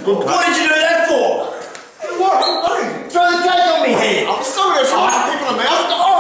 What did you do that for? What? Throw the cake on me head. I'm sorry, there's lots of people in the mouth. Oh.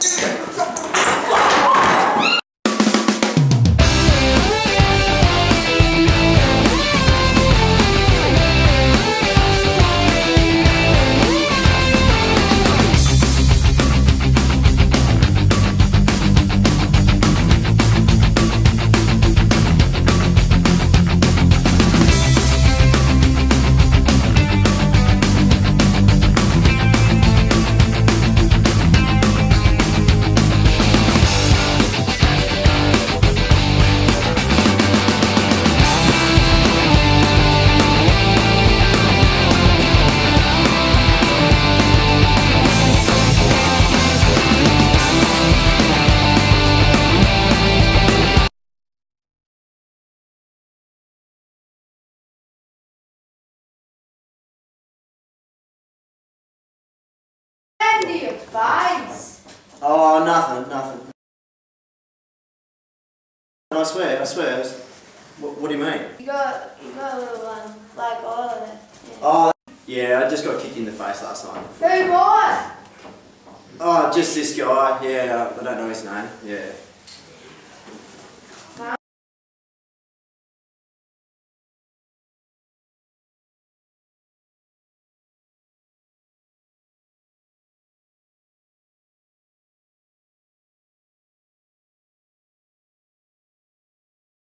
Your face. Oh, nothing. I swear. What do you mean? You got a little black eye there. Yeah. Oh, yeah, I just got kicked in the face last night. Who, boy? Oh, just this guy, yeah, I don't know his name, yeah.